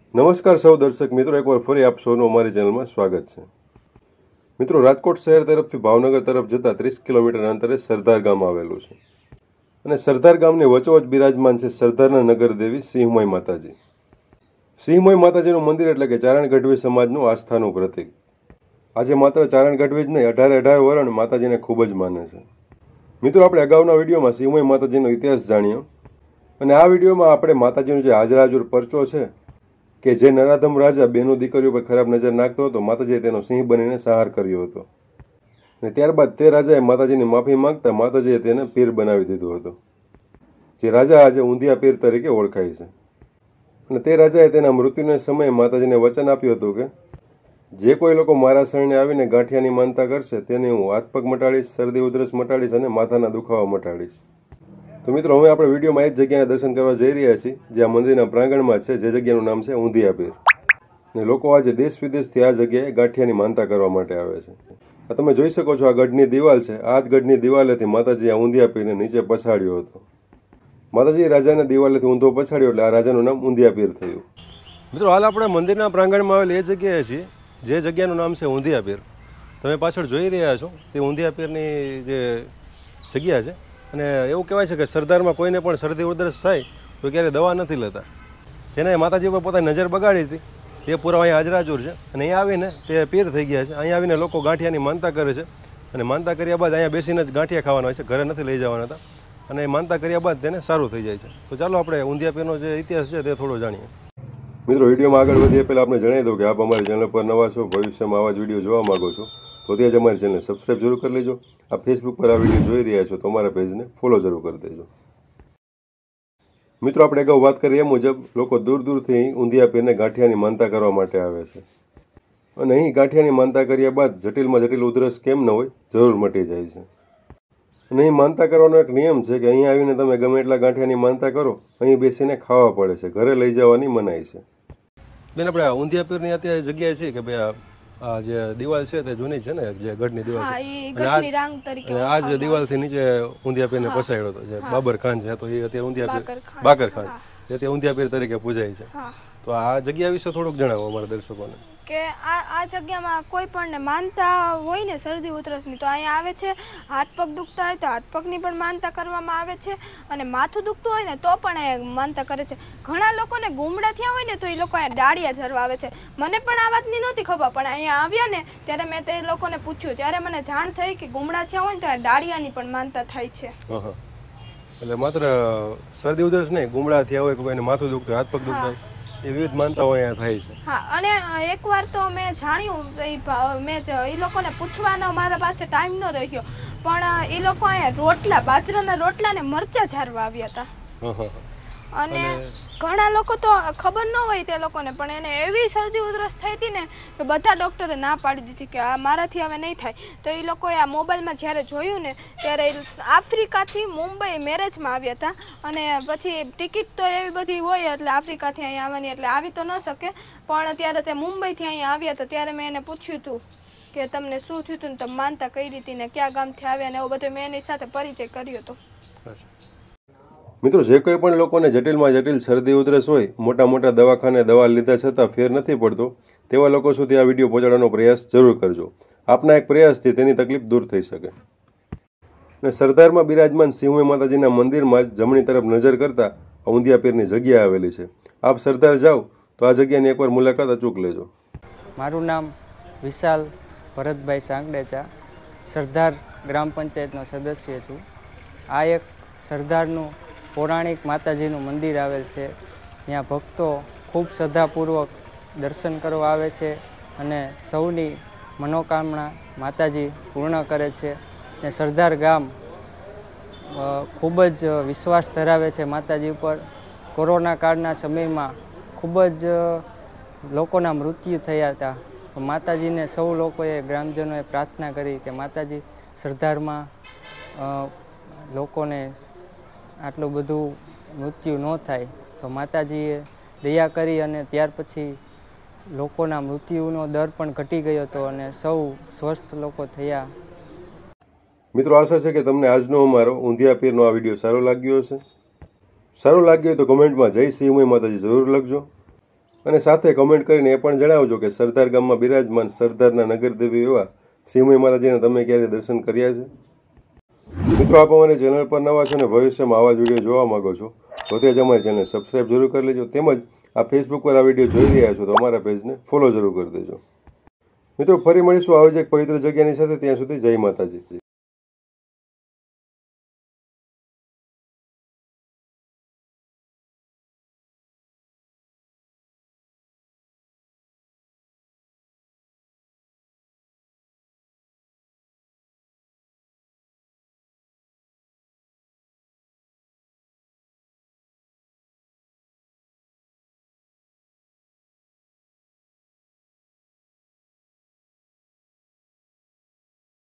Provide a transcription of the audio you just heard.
નમસ્કાર સૌ દર્શક મિત્રો, એકવાર ફરી આપ સૌનું અમારી ચેનલમાં સ્વાગત છે। મિત્રો, રાજકોટ શહેર તરફથી ભાવનગર તરફ જતા 30 કિલોમીટર અંતરે સરદાર ગામ આવેલું છે અને સરદાર ગામની વચ્ચોવચ બિરાજમાન છે સરદારના નગર દેવી સિંહમોઈ માતાજી। સિંહમોઈ માતાજીનું મંદિર એટલે કે ચારણ ગઢવી સમાજનું આસ્થાનું પ્રતીક। આજે માત્ર ચારણ ગઢવી જ નહીં, 18 વરણ માતાજીને ખૂબ જ માને છે। મિત્રો, આપણે અગાઉના વિડીયોમાં સિંહમોઈ માતાજીનો ઇતિહાસ જાણ્યો અને આ વિડીયોમાં આપણે માતાજીનો જે હાજરાજુર પરચો છે કે જે નરાધમ રાજા બેનો દીકરીઓ પર ખરાબ નજર નાખતો હતો, માતાજીએ તેનો સિંહ બનીને સંહાર કર્યો હતો અને ત્યારબાદ તે રાજાએ માતાજીની માફી માંગતા માતાજીએ તેને પીર બનાવી દીધો હતો, જે રાજા આજે ઊંધિયા પીર તરીકે ઓળખાય છે। અને તે રાજાએ તેના મૃત્યુના સમયે માતાજીને વચન આપ્યું હતું કે જે કોઈ લોકો મારા શરણે આવીને ગાંઠિયાની માનતા કરશે તેને હું હાથ પગ મટાડીશ, શરદી ઉધરસ મટાડીશ અને માથાના દુખાવા મટાડીશ। તો મિત્રો, હવે આપણે વિડીયોમાં એ જ જગ્યાને દર્શન કરવા જઈ રહ્યા છીએ જે આ મંદિરના પ્રાંગણમાં છે, જે જગ્યાનું નામ છે ઊંધિયા પીર। અને લોકો આજે દેશ વિદેશથી આ જગ્યાએ ગાંઠિયાની માનતા કરવા માટે આવે છે। આ તમે જોઈ શકો છો, આ ગઢની દિવાલ છે। આ જ ગઢની દિવાલેથી માતાજી આ ઊંધિયા પીરને નીચે પછાડ્યો હતો। માતાજી રાજાને દિવાલેથી ઊંધો પછાડ્યો એટલે આ રાજાનું નામ ઊંધિયા પીર થયું। મિત્રો, હાલ આપણે મંદિરના પ્રાંગણમાં આવેલી એ જગ્યાએ છીએ જે જગ્યાનું નામ છે ઊંધિયા પીર। તમે પાછળ જોઈ રહ્યા છો તે ઊંધિયા પીરની જે જગ્યા છે અને એવું કહેવાય છે કે સરદારમાં કોઈને પણ શરદી ઉધરસ થાય તો ક્યારેય દવા નથી લેતા। જેને માતાજી ઉપર પોતાની નજર બગાડી હતી તે પૂરા અહીંયા હાજરાજુર છે અને અહીંયા આવીને તે પીર થઈ ગયા છે। અહીંયા આવીને લોકો ગાંઠિયાની માનતા કરે છે અને માનતા કર્યા બાદ અહીંયા બેસીને જ ગાંઠિયા ખાવાના હોય છે, ઘરે નથી લઈ જવાના હતા અને એ માનતા કર્યા બાદ તેને સારું થઈ જાય છે। તો ચાલો આપણે ઊંધિયા પીરનો જે ઇતિહાસ છે તે થોડો જાણીએ। મિત્રો, વિડીયોમાં આગળ વધીએ પહેલાં આપણે જણાવી દઉં કે આપ અમારી ચેનલ પર નવા છો, ભવિષ્યમાં આવા જ વિડીયો જોવા માગો છો તો ત્યાં જ અમારી ચેનલને સબસ્ક્રાઈબ જરૂર કરી લેજો। આપ ફેસબુક પર આ વિડીયો જોઈ રહ્યા છો તો અમારા પેજને ફોલો જરૂર કરી દેજો। મિત્રો, આપણે અગાઉ વાત કરી એ મુજબ લોકો દૂર દૂરથી અહીં ઊંધિયા પીરને ગાંઠિયાની માનતા કરવા માટે આવે છે અને અહીં ગાંઠિયાની માનતા કર્યા બાદ જટિલમાં જટિલ ઉધરસ કેમ ન હોય, જરૂર મટી જાય છે। અને અહીં માનતા કરવાનો એક નિયમ છે કે અહીં આવીને તમે ગમે એટલા ગાંઠિયાની માનતા કરો, અહીં બેસીને ખાવા પડે છે, ઘરે લઈ જવાની મનાઈ છે। બેન, આપણે ઊંધિયા પીરની અત્યારે જગ્યાએ છે કે ભાઈ આ જે દિવાલ છે તે જૂની છે ને, જે ગઢની દિવાલ છે અને આ જ દિવાલથી નીચે ઊંધિયા પીરને પસાડ્યો હતો જે બાબર ખાન છે, તો એ અત્યારે ઊંધિયા પીર બાકર ખાન જે તે ઊંધિયા પીર તરીકે પૂજાય છે। તો આ જગ્યા વિશે થોડુંક જણાવો અમારા દર્શકોને કે આ જગ્યામાં કોઈ પણ માનતા હોય ને શરદી ઉધરસની તો અહીંયા આવે છે। હાથ પગ દુખતા હોય તો હાથ પગની પણ માનતા કરવામાં આવે છે અને માથું દુખતું હોય ને તો પણ એ માનતા કરે છે। ઘણા લોકોને ગુમડા થયા હોય ને તો એ લોકો અહીંયા ડાળિયા ઝરવા આવે છે। મને પણ આ વાતની નહોતી ખબર, પણ અહીંયા આવ્યા ને ત્યારે મેં તે લોકોને પૂછ્યું ત્યારે મને જાણ થઈ કે ગુમડા થયા હોય ને તો ડાળિયાની પણ માનતા થાય છે। એટલે માત્ર શરદી ઉધરસ નહીં, ગુમડા થયા હોય, કોઈને માથું દુખતું હોય, હાથ પગ દુખતા હોય, એ વિવિધ માનતાઓ અહીંયા થાય છે। હા, અને એકવાર તો મેં જાણ્યું, મેં એ લોકોને પૂછવાનો મારા પાસે ટાઈમ ન રહ્યો, પણ એ લોકો અહીંયા રોટલા, બાજરાના રોટલા ને મરચાં ઝારવા આવ્યા હતા અને ઘણા લોકો તો ખબર ન હોય તે લોકોને, પણ એને એવી શરદી ઉધરસ થઈ હતી ને તો બધા ડૉક્ટરે ના પાડી દીધી કે આ મારાથી હવે નહીં થાય। તો એ લોકોએ આ મોબાઈલમાં જ્યારે જોયું ને ત્યારે આફ્રિકાથી મુંબઈ મેરેજમાં આવ્યા હતા અને પછી ટિકિટ તો એવી બધી હોય એટલે આફ્રિકાથી અહીંયા આવવાની એટલે આવી તો ન શકે, પણ ત્યારે તે મુંબઈથી અહીંયા આવ્યા હતા ત્યારે મેં એને પૂછ્યું હતું કે તમને શું થયું હતું ને તમે માનતા કઈ રીતે ને ક્યાં ગામથી આવ્યા ને એવું બધું મેં એની સાથે પરિચય કર્યો હતો। મિત્રો, જે કોઈ પણ લોકોને જટિલમાં જટિલ શરદી ઉધરસ હોય, મોટા મોટા દવાખાને દવા લીધા છતાં ફેર નથી પડતો, તેવા લોકો સુધી આ વિડીયો પહોંચાડવાનો પ્રયાસ જરૂર કરજો। આપના એક પ્રયાસથી તેની તકલીફ દૂર થઈ શકે। અને સરદારમાં બિરાજમાન સિંહમોઈ માતાજીના મંદિરમાં જ જમણી તરફ નજર કરતા ઊંધિયા પીરની જગ્યા આવેલી છે। આપ સરદાર જાઓ તો આ જગ્યાની એકવાર મુલાકાત અચૂક લેજો। મારું નામ વિશાલ ભરતભાઈ સાંગડેચા, સરદાર ગ્રામ પંચાયતનો સદસ્ય છું। આ એક સરદારનું પૌરાણિક માતાજીનું મંદિર આવેલ છે, ત્યાં ભક્તો ખૂબ શ્રદ્ધાપૂર્વક દર્શન કરવા આવે છે અને સૌની મનોકામના માતાજી પૂર્ણ કરે છે। ને સરદાર ગામ ખૂબ જ વિશ્વાસ ધરાવે છે માતાજી ઉપર। કોરોના કાળના સમયમાં ખૂબ જ લોકોના મૃત્યુ થયા હતા, માતાજીને સૌ લોકોએ, ગ્રામજનોએ પ્રાર્થના કરી કે માતાજી સરદારમાં લોકોને આટલું બધું મૃત્યુ ન થાય, તો માતાજીએ દયા કરી અને ત્યાર પછી લોકોના મૃત્યુનો દર પણ ઘટી ગયો હતો અને સૌ સ્વસ્થ લોકો થયા। મિત્રો, આશા છે કે તમને આજનો અમારો ઊંધિયા પીરનો આ વિડીયો સારો લાગ્યો હશે। સારો લાગ્યો હોય તો કમેન્ટમાં જય સિંહમોઈ માતાજી જરૂર લખજો અને સાથે કમેન્ટ કરીને એ પણ જણાવજો કે સરદાર ગામમાં બિરાજમાન સરદારના નગરદેવી એવા સિંહમય માતાજીને તમે ક્યારે દર્શન કર્યા છે? મિત્રો, આપ અમારી ચેનલ પર નવા છો અને ભવિષ્યમાં આવા જ વિડીયો જોવા માંગો છો તો તે જ અમારી ચેનલ સબસ્ક્રાઈબ જરૂર કરી લેજો. તેમજ આ ફેસબુક પર આ વિડીયો જોઈ રહ્યા છો તો અમારા પેજને ફોલો જરૂર કરી દેજો. મિત્રો, ફરી મળીશું આવી જ એક પવિત્ર જગ્યાની સાથે. ત્યાં સુધી જય માતાજી.